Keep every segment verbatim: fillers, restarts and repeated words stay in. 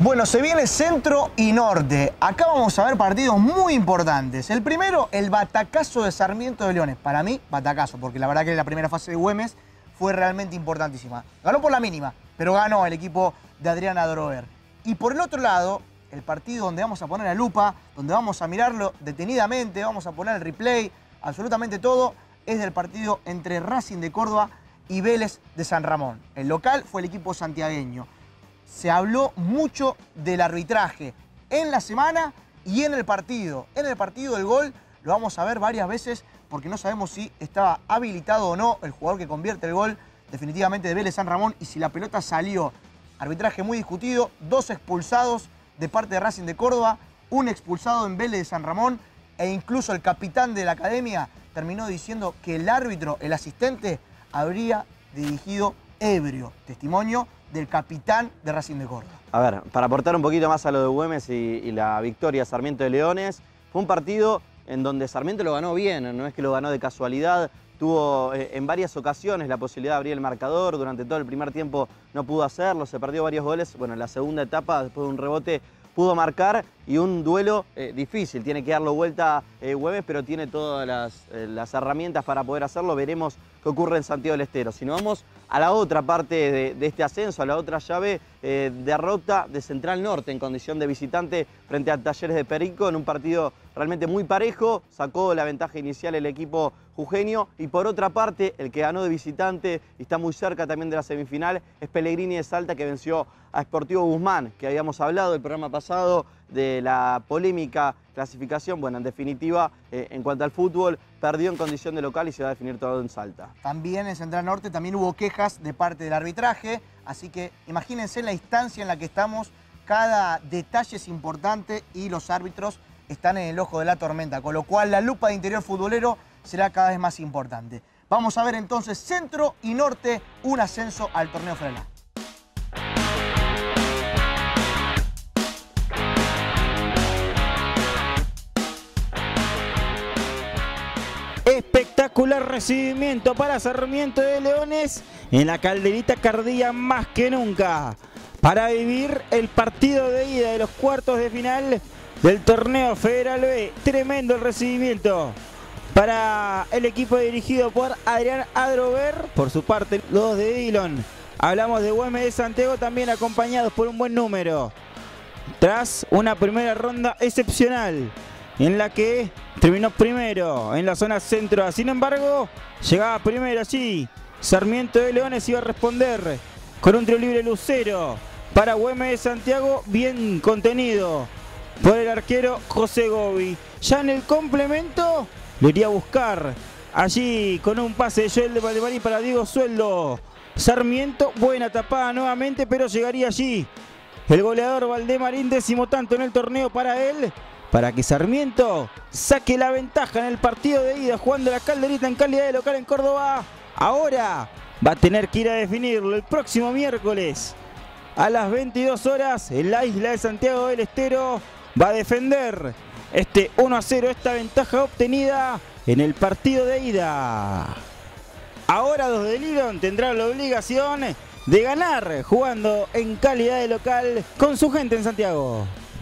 Bueno, se viene centro y norte. Acá vamos a ver partidos muy importantes. El primero, el batacazo de Sarmiento de Leones. Para mí, batacazo, porque la verdad que la primera fase de Güemes fue realmente importantísima. Ganó por la mínima, pero ganó el equipo de Adrián Adrover. Y por el otro lado, el partido donde vamos a poner la lupa, donde vamos a mirarlo detenidamente, vamos a poner el replay, absolutamente todo, es del partido entre Racing de Córdoba y Vélez de San Ramón. El local fue el equipo santiagueño. Se habló mucho del arbitraje en la semana y en el partido. En el partido del gol lo vamos a ver varias veces porque no sabemos si estaba habilitado o no el jugador que convierte el gol definitivamente de Vélez San Ramón y si la pelota salió. Arbitraje muy discutido, dos expulsados de parte de Racing de Córdoba, un expulsado en Vélez de San Ramón e incluso el capitán de la academia terminó diciendo que el árbitro, el asistente, habría dirigido ebrio. Testimonio del capitán de Racing de Córdoba. A ver, para aportar un poquito más a lo de Güemes y, y la victoria de Sarmiento de Leones, fue un partido en donde Sarmiento lo ganó bien, no es que lo ganó de casualidad, tuvo eh, en varias ocasiones la posibilidad de abrir el marcador, durante todo el primer tiempo no pudo hacerlo, se perdió varios goles, bueno, en la segunda etapa, después de un rebote, pudo marcar y un duelo eh, difícil, tiene que darlo vuelta eh, Güemes, pero tiene todas las, eh, las herramientas para poder hacerlo, veremos qué ocurre en Santiago del Estero. Si nos vamos a la otra parte de, de este ascenso, a la otra llave, eh, derrota de Central Norte en condición de visitante frente a Talleres de Perico en un partido realmente muy parejo, sacó la ventaja inicial el equipo jujeño y por otra parte el que ganó de visitante y está muy cerca también de la semifinal es Pellegrini de Salta que venció a Sportivo Guzmán, que habíamos hablado el programa pasado de la polémica clasificación. Bueno, en definitiva, eh, en cuanto al fútbol, perdió en condición de local y se va a definir todo en Salta. También en Central Norte también hubo quejas de parte del arbitraje, así que imagínense la instancia en la que estamos, cada detalle es importante y los árbitros están en el ojo de la tormenta, con lo cual la lupa de interior futbolero será cada vez más importante. Vamos a ver entonces centro y norte, un ascenso al torneo Frela. Espectacular recibimiento para Sarmiento de Leones en la Calderita Cardía más que nunca para vivir el partido de ida de los cuartos de final del torneo Federal B. Tremendo el recibimiento para el equipo dirigido por Adrián Adrover. Por su parte, los dos de Dillon. Hablamos de Güemes de Santiago también acompañados por un buen número. Tras una primera ronda excepcional en la que terminó primero en la zona centro. Sin embargo, llegaba primero allí. Sarmiento de Leones iba a responder con un tiro libre Lucero para Güemes de Santiago, bien contenido por el arquero José Gobi. Ya en el complemento lo iría a buscar allí con un pase de Joel de Valdemarín para Diego Sueldo. Sarmiento, buena tapada nuevamente, pero llegaría allí el goleador Valdemarín, décimo tanto en el torneo para él, para que Sarmiento saque la ventaja en el partido de ida jugando la Calderita en calidad de local en Córdoba. Ahora va a tener que ir a definirlo el próximo miércoles a las veintidós horas en la isla de Santiago del Estero. Va a defender este uno a cero, esta ventaja obtenida en el partido de ida. Ahora los de Dillon tendrán la obligación de ganar jugando en calidad de local con su gente en Santiago.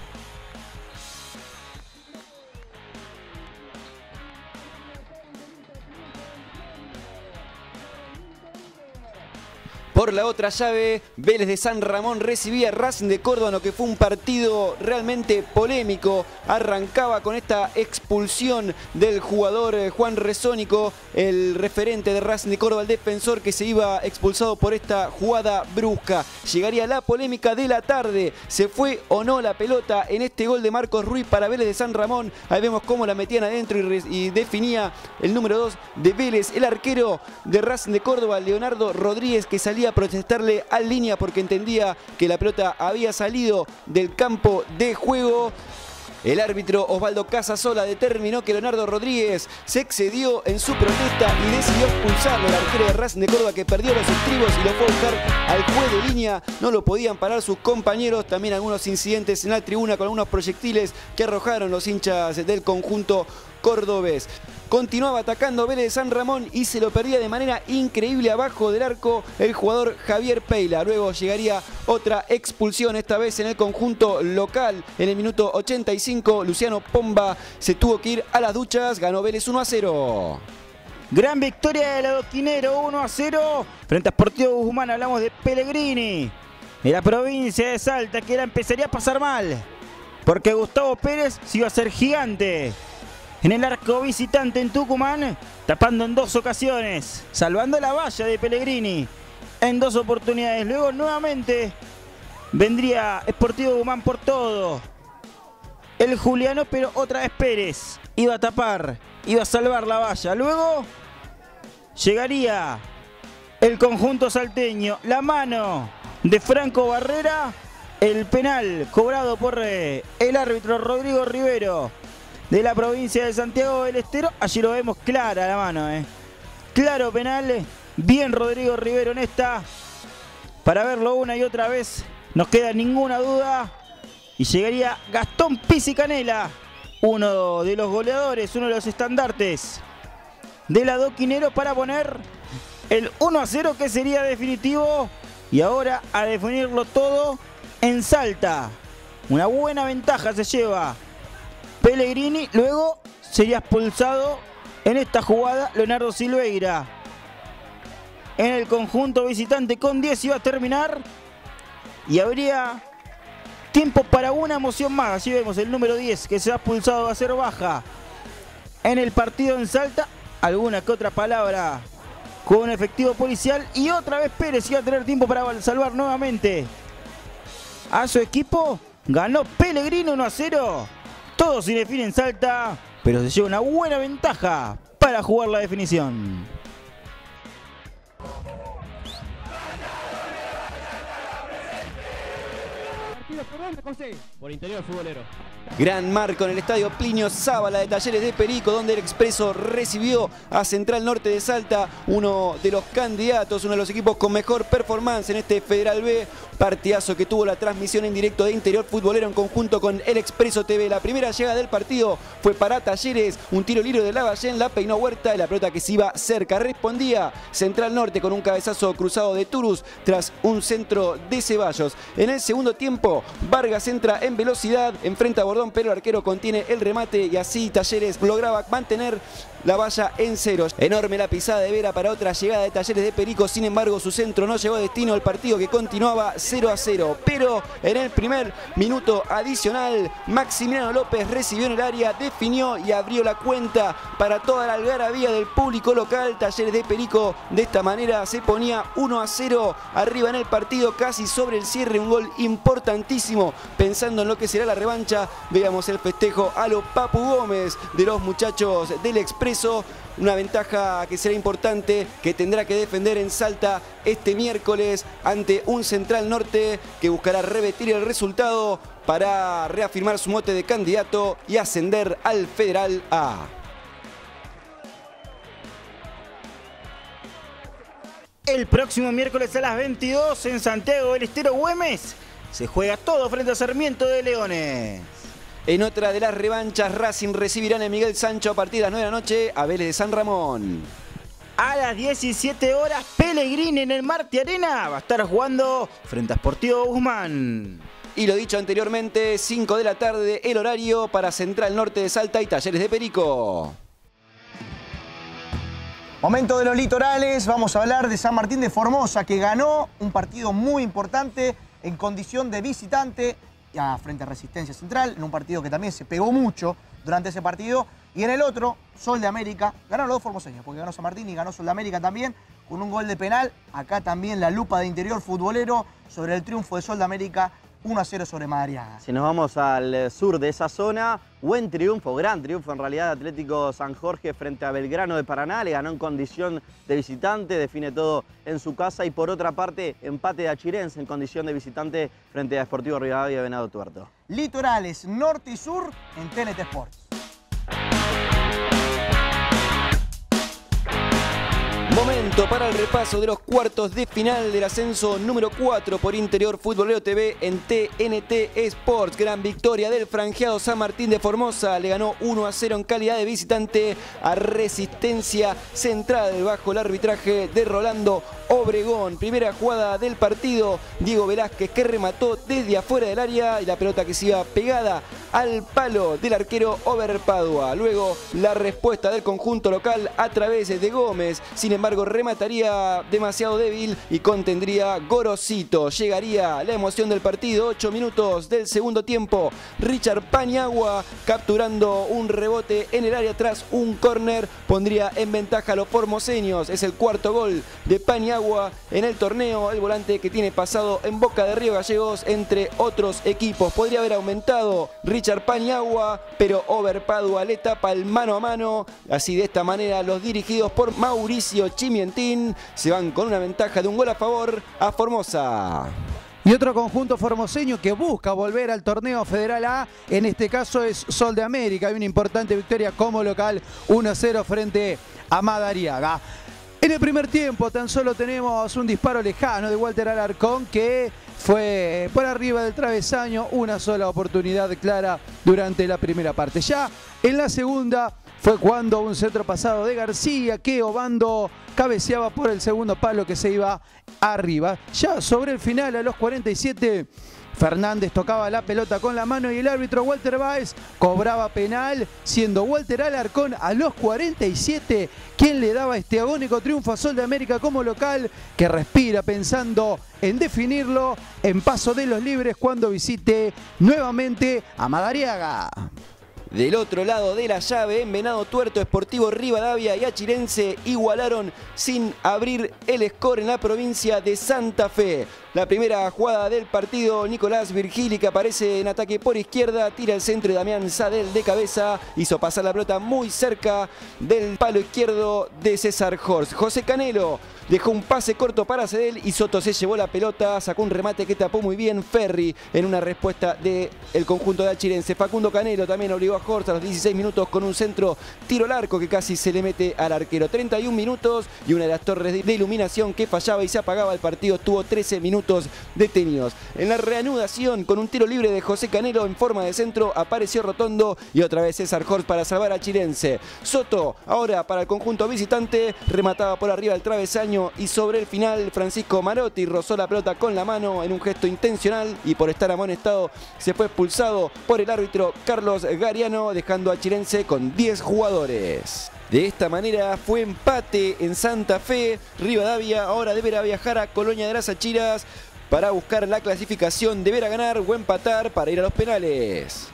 Por la otra llave, Vélez de San Ramón recibía a Racing de Córdoba, lo que fue un partido realmente polémico. Arrancaba con esta expulsión del jugador Juan Resónico, el referente de Racing de Córdoba, el defensor que se iba expulsado por esta jugada brusca. Llegaría la polémica de la tarde. ¿Se fue o no la pelota en este gol de Marcos Ruiz para Vélez de San Ramón? Ahí vemos cómo la metían adentro y, y definía el número dos de Vélez, el arquero de Racing de Córdoba, Leonardo Rodríguez, que salía a protestarle al línea porque entendía que la pelota había salido del campo de juego. El árbitro Osvaldo Casasola determinó que Leonardo Rodríguez se excedió en su protesta y decidió expulsarlo al arquero de Racing de Córdoba, que perdió los estribos y lo fue a buscar al juez de línea. No lo podían parar sus compañeros. También algunos incidentes en la tribuna con algunos proyectiles que arrojaron los hinchas del conjunto cordobés. continuaba atacando Vélez de San Ramón y se lo perdía de manera increíble abajo del arco el jugador Javier Peila. Luego llegaría otra expulsión, esta vez en el conjunto local. En el minuto ochenta y cinco, Luciano Pomba se tuvo que ir a las duchas, ganó Vélez uno a cero. Gran victoria del Adoquinero, uno a cero frente a Sportivo Guzmán. Hablamos de Pellegrini, de la provincia de Salta, que la empezaría a pasar mal, porque Gustavo Pérez se iba a hacer gigante en el arco visitante en Tucumán, tapando en dos ocasiones, salvando la valla de Pellegrini en dos oportunidades. Luego nuevamente vendría Sportivo Guzmán por todo. El Juliano, pero otra vez Pérez iba a tapar, iba a salvar la valla. Luego llegaría el conjunto salteño, la mano de Franco Barrera, el penal cobrado por eh, el árbitro Rodrigo Rivero de la provincia de Santiago del Estero. Allí lo vemos, clara la mano, eh. claro penal, bien Rodrigo Rivero en esta, para verlo una y otra vez, no queda ninguna duda. Y llegaría Gastón Pizzi Canela, uno de los goleadores, uno de los estandartes del Adoquinero, para poner el uno a cero, que sería definitivo. Y ahora a definirlo todo en Salta. Una buena ventaja se lleva Pellegrini. Luego sería expulsado en esta jugada Leonardo Silveira. En el conjunto visitante con diez iba a terminar. Y habría tiempo para una emoción más. Así vemos el número diez que se ha expulsado, va a ser baja en el partido en Salta. Alguna que otra palabra con un efectivo policial. Y otra vez Pérez iba a tener tiempo para salvar nuevamente a su equipo. Ganó Pellegrini uno a cero. Todo se define en Salta, pero se lleva una buena ventaja para jugar la definición. Por Interior Futbolero. Gran marco en el estadio Plinio Zábala de Talleres de Perico, donde el Expreso recibió a Central Norte de Salta, uno de los candidatos, uno de los equipos con mejor performance en este Federal B. Partidazo que tuvo la transmisión en directo de Interior Futbolero en conjunto con el Expreso T V. La primera llegada del partido fue para Talleres, un tiro libre de Lavallén, la peinó Huerta y la pelota que se iba cerca. Respondía Central Norte con un cabezazo cruzado de Turus tras un centro de Ceballos. En el segundo tiempo, Vargas entra en velocidad, enfrenta a Bordón, pero el arquero contiene el remate y así Talleres lograba mantener la valla en cero. Enorme la pisada de Vera para otra llegada de Talleres de Perico. Sin embargo, su centro no llegó a destino. El partido que continuaba cero a cero. Pero en el primer minuto adicional, Maximiliano López recibió en el área, definió y abrió la cuenta para toda la algarabía del público local. Talleres de Perico de esta manera se ponía uno a cero arriba en el partido, casi sobre el cierre. Un gol importantísimo pensando en lo que será la revancha. Veamos el festejo a lo Papu Gómez de los muchachos del Expreso. Una ventaja que será importante, que tendrá que defender en Salta este miércoles ante un Central Norte que buscará repetir el resultado para reafirmar su mote de candidato y ascender al Federal A. El próximo miércoles a las veintidós en Santiago del Estero, Güemes, se juega todo frente a Sarmiento de Leones. En otra de las revanchas, Racing recibirán a Miguel Sancho a partir de las nueve de la noche a Vélez de San Ramón. A las diecisiete horas, Pellegrini en el Marte Arena va a estar jugando frente a Sportivo Guzmán. Y lo dicho anteriormente, cinco de la tarde el horario para Central Norte de Salta y Talleres de Perico. Momento de los litorales, vamos a hablar de San Martín de Formosa, que ganó un partido muy importante en condición de visitante frente a Resistencia Central, en un partido que también se pegó mucho durante ese partido. Y en el otro, Sol de América, ganaron los dos formoseños, porque ganó San Martín y ganó Sol de América también, con un gol de penal. Acá también la lupa de Interior Futbolero sobre el triunfo de Sol de América, uno a cero sobre Madariaga. Si nos vamos al sur de esa zona, buen triunfo, gran triunfo en realidad de Atlético San Jorge frente a Belgrano de Paraná. Le ganó en condición de visitante, define todo en su casa. Y por otra parte, empate de Achirense en condición de visitante frente a Sportivo Rivadavia de Venado Tuerto. Litorales, norte y sur en T N T Sports. Momento para el repaso de los cuartos de final del ascenso número cuatro por Interior Futbolero T V en T N T Sports. Gran victoria del franjeado San Martín de Formosa. Le ganó uno a cero en calidad de visitante a Resistencia Central bajo el arbitraje de Rolando Obregón. Primera jugada del partido, Diego Velázquez que remató desde afuera del área y la pelota que se iba pegada al palo del arquero Over Padua. Luego la respuesta del conjunto local a través de Gómez. Sin embargo, remataría demasiado débil y contendría Gorosito. Llegaría la emoción del partido. ocho minutos del segundo tiempo. Richard Paniagua capturando un rebote en el área tras un córner. Pondría en ventaja a los formoseños. Es el cuarto gol de Paniagua en el torneo. El volante que tiene pasado en Boca de Río Gallegos, entre otros equipos. Podría haber aumentado Richard Paniagua, pero Over Padua le tapa el mano a mano. Así, de esta manera, los dirigidos por Mauricio Chimientín se van con una ventaja de un gol a favor a Formosa. Y otro conjunto formoseño que busca volver al torneo Federal A, en este caso es Sol de América. Hay una importante victoria como local, uno a cero frente a Madariaga. En el primer tiempo tan solo tenemos un disparo lejano de Walter Alarcón que fue por arriba del travesaño, una sola oportunidad clara durante la primera parte. Ya en la segunda fue cuando un centro pasado de García que Obando cabeceaba por el segundo palo que se iba arriba. Ya sobre el final, a los cuarenta y siete, Fernández tocaba la pelota con la mano y el árbitro Walter Báez cobraba penal, siendo Walter Alarcón a los cuarenta y siete quien le daba este agónico triunfo a Sol de América como local, que respira pensando en definirlo en paso de los libres cuando visite nuevamente a Madariaga. Del otro lado de la llave, en Venado Tuerto, Sportivo Rivadavia y Achirense igualaron sin abrir el score en la provincia de Santa Fe. La primera jugada del partido, Nicolás Virgili, que aparece en ataque por izquierda, tira el centro y Damián Sadel de cabeza hizo pasar la pelota muy cerca del palo izquierdo de César Horst. José Canelo dejó un pase corto para Sadel y Soto se llevó la pelota, sacó un remate que tapó muy bien Ferri en una respuesta del conjunto de Achirense. Facundo Canelo también obligó a Horst a los dieciséis minutos con un centro tiro al arco que casi se le mete al arquero. treinta y un minutos y una de las torres de iluminación que fallaba y se apagaba el partido. Tuvo trece minutos detenidos. En la reanudación, con un tiro libre de José Canelo en forma de centro, apareció Rotondo y otra vez César Horst para salvar a Achirense. Soto, ahora para el conjunto visitante, remataba por arriba del travesaño y sobre el final Francisco Marotti rozó la pelota con la mano en un gesto intencional y por estar amonestado se fue expulsado por el árbitro Carlos Gariano, dejando a Achirense con diez jugadores. De esta manera fue empate en Santa Fe. Rivadavia ahora deberá viajar a Colonia de las Achiras para buscar la clasificación. Deberá ganar o empatar para ir a los penales.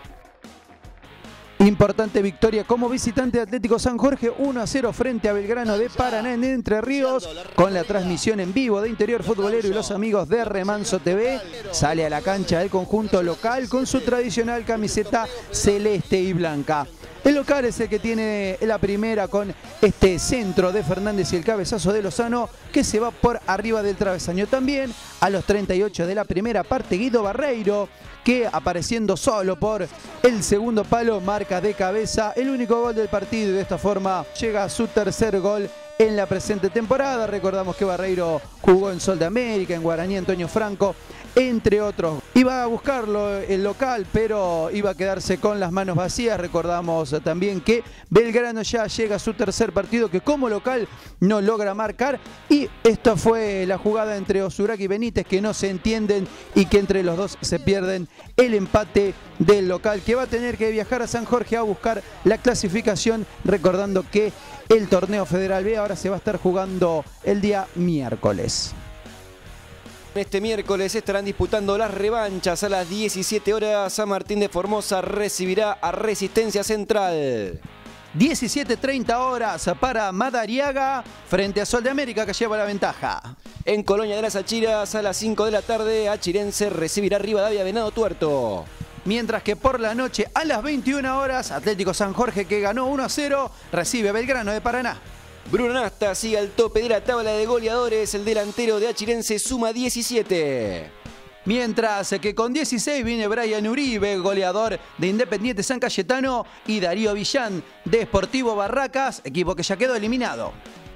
Importante victoria como visitante de Atlético San Jorge, uno a cero frente a Belgrano de Paraná en Entre Ríos, con la transmisión en vivo de Interior Futbolero y los amigos de Remanso T V. Sale a la cancha el conjunto local con su tradicional camiseta celeste y blanca. El local es el que tiene la primera con este centro de Fernández y el cabezazo de Lozano que se va por arriba del travesaño. También a los treinta y ocho de la primera parte, Guido Barreiro, que apareciendo solo por el segundo palo marca de cabeza el único gol del partido y de esta forma llega a su tercer gol en la presente temporada. Recordamos que Barreiro jugó en Sol de América, en Guaraní Antonio Franco, entre otros. Iba a buscarlo el local, pero iba a quedarse con las manos vacías. Recordamos también que Belgrano ya llega a su tercer partido, que como local no logra marcar. Y esta fue la jugada entre Osuraki y Benítez, que no se entienden y que entre los dos se pierden el empate del local, que va a tener que viajar a San Jorge a buscar la clasificación. Recordando que el torneo Federal B ahora se va a estar jugando el día miércoles. Este miércoles estarán disputando las revanchas a las diecisiete horas. San Martín de Formosa recibirá a Resistencia Central. diecisiete treinta horas para Madariaga frente a Sol de América, que lleva la ventaja. En Colonia de las Achiras a las cinco de la tarde, Achirense recibirá Rivadavia Venado Tuerto. Mientras que por la noche a las veintiuna horas, Atlético San Jorge, que ganó uno a cero, recibe a Belgrano de Paraná. Bruno Nasta sigue al tope de la tabla de goleadores. El delantero de Achirense suma diecisiete. Mientras que con dieciséis viene Brian Uribe, goleador de Independiente San Cayetano, y Darío Villán de Sportivo Barracas, equipo que ya quedó eliminado.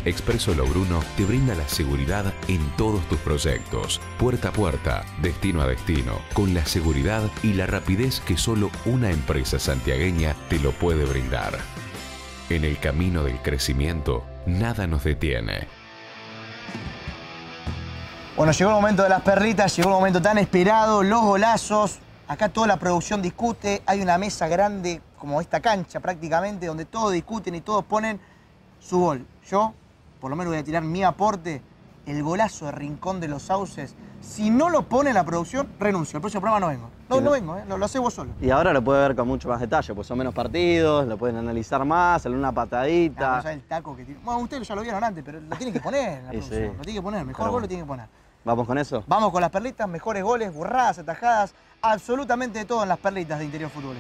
Expreso Logruno te brinda la seguridad en todos tus proyectos. Puerta a puerta, destino a destino, con la seguridad y la rapidez que solo una empresa santiagueña te lo puede brindar. En el camino del crecimiento, nada nos detiene. Bueno, llegó el momento de las perlitas, llegó el momento tan esperado, los golazos. Acá toda la producción discute, hay una mesa grande como esta cancha prácticamente, donde todos discuten y todos ponen su gol. Yo, por lo menos voy a tirar mi aporte, el golazo de Rincón de los Sauces. Si no lo pone la producción, renuncio. El próximo programa no vengo. No, no vengo, ¿eh? lo, lo haces vos solo. Y ahora lo puede ver con mucho más detalle, pues son menos partidos, lo pueden analizar más, alguna patadita. Ah, el taco que tiene. Bueno, ustedes ya lo vieron antes, pero lo tienen que poner en la producción. Sí. Lo tienen que poner, mejor claro. Gol lo tienen que poner. ¿Vamos con eso? Vamos con las perlitas, mejores goles, burradas, atajadas, absolutamente de todo en las perlitas de Interior Futbolero.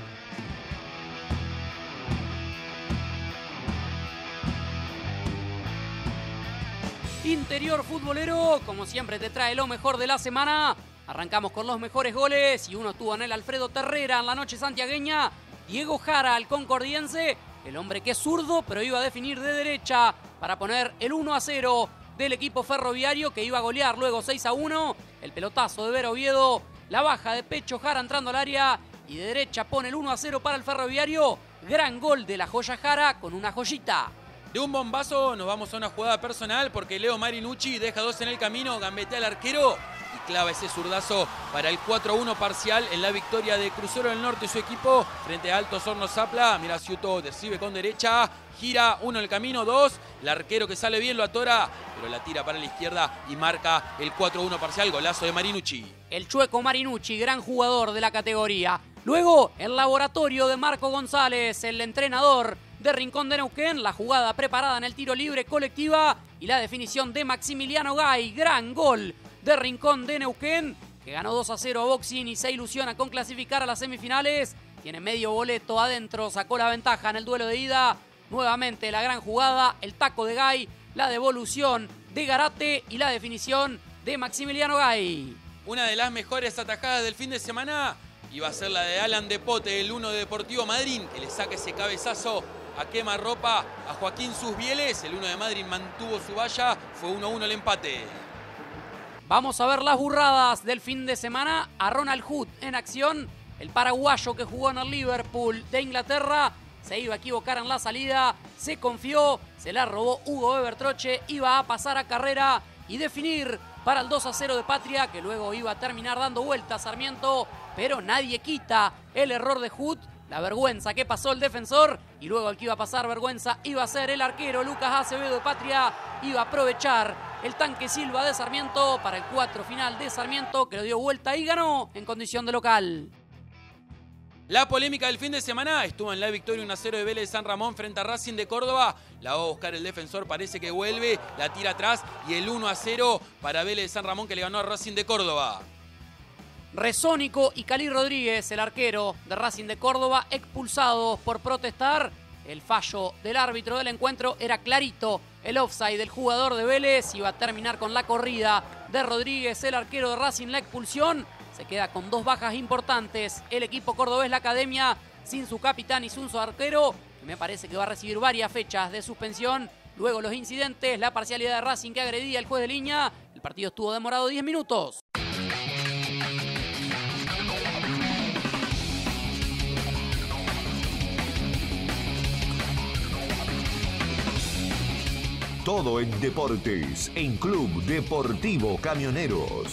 Interior Futbolero, como siempre, te trae lo mejor de la semana. Arrancamos con los mejores goles y uno tuvo en el Alfredo Terrera en la noche santiagueña. Diego Jara, al concordiense, el hombre que es zurdo, pero iba a definir de derecha para poner el uno a cero del equipo ferroviario, que iba a golear luego seis a uno. El pelotazo de Vero Oviedo, la baja de pecho Jara entrando al área y de derecha pone el uno a cero para el ferroviario. Gran gol de la joya Jara con una joyita. De un bombazo nos vamos a una jugada personal porque Leo Marinucci deja dos en el camino, gambetea al arquero y clava ese zurdazo para el cuatro a uno parcial en la victoria de Crucero del Norte y su equipo frente a Altos Hornos Zapla. Mira, Ciuto recibe con derecha, gira uno en el camino, dos. El arquero que sale bien lo atora, pero la tira para la izquierda y marca el cuatro a uno parcial, golazo de Marinucci. El chueco Marinucci, gran jugador de la categoría. Luego, el laboratorio de Marco González, el entrenador de Rincón de Neuquén, la jugada preparada en el tiro libre colectiva y la definición de Maximiliano Gay. Gran gol de Rincón de Neuquén, que ganó dos a cero a Boxing y se ilusiona con clasificar a las semifinales. Tiene medio boleto adentro, sacó la ventaja en el duelo de ida. Nuevamente la gran jugada, el taco de Gay, la devolución de Garate y la definición de Maximiliano Gay. Una de las mejores atajadas del fin de semana iba a ser la de Alan Depote, el uno de Deportivo Madryn, que le saca ese cabezazo a quemarropa a Joaquín Susbieles. El uno de Madryn mantuvo su valla, fue uno a uno el empate. Vamos a ver las burradas del fin de semana. A Ronald Hood en acción, el paraguayo que jugó en el Liverpool de Inglaterra. Se iba a equivocar en la salida, se confió, se la robó Hugo Bebertroche, iba a pasar a carrera y definir para el dos a cero de Patria, que luego iba a terminar dando vuelta a Sarmiento, pero nadie quita el error de Hood, la vergüenza que pasó el defensor, y luego el que iba a pasar vergüenza iba a ser el arquero Lucas Acevedo de Patria, iba a aprovechar el tanque Silva de Sarmiento para el cuatro final de Sarmiento, que lo dio vuelta y ganó en condición de local. La polémica del fin de semana estuvo en la victoria uno a cero de Vélez de San Ramón frente a Racing de Córdoba. La va a buscar el defensor, parece que vuelve, la tira atrás y el uno a cero para Vélez de San Ramón, que le ganó a Racing de Córdoba. Resónico y Cali Rodríguez, el arquero de Racing de Córdoba, expulsados por protestar. El fallo del árbitro del encuentro era clarito. El offside del jugador de Vélez iba a terminar con la corrida de Rodríguez, el arquero de Racing, la expulsión. Se queda con dos bajas importantes el equipo cordobés, la academia, sin su capitán y sin su arquero, que me parece que va a recibir varias fechas de suspensión. Luego los incidentes, la parcialidad de Racing que agredía al juez de línea. El partido estuvo demorado diez minutos. Todo en deportes, en Club Deportivo Camioneros.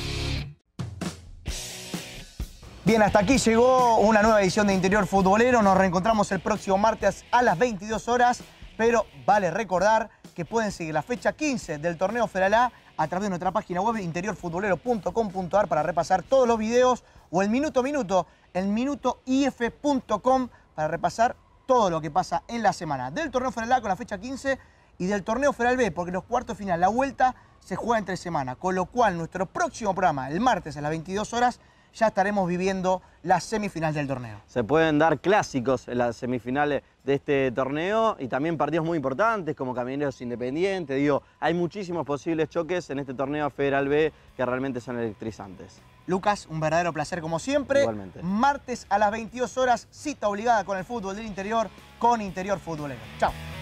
Bien, hasta aquí llegó una nueva edición de Interior Futbolero. Nos reencontramos el próximo martes a las veintidós horas, pero vale recordar que pueden seguir la fecha quince del torneo Federal A a través de nuestra página web interior futbolero punto com punto a r para repasar todos los videos, o el minuto a minuto, el minuto i f punto com para repasar todo lo que pasa en la semana del torneo Federal A con la fecha quince y del torneo Federal B, porque los cuartos de final, la vuelta, se juega entre semana, con lo cual nuestro próximo programa, el martes a las veintidós horas, ya estaremos viviendo las semifinales del torneo. Se pueden dar clásicos en las semifinales de este torneo y también partidos muy importantes como Camioneros Independiente. Digo, hay muchísimos posibles choques en este torneo Federal B que realmente son electrizantes. Lucas, un verdadero placer como siempre. Igualmente. Martes a las veintidós horas, cita obligada con el fútbol del interior, con Interior Futbolero. Chao.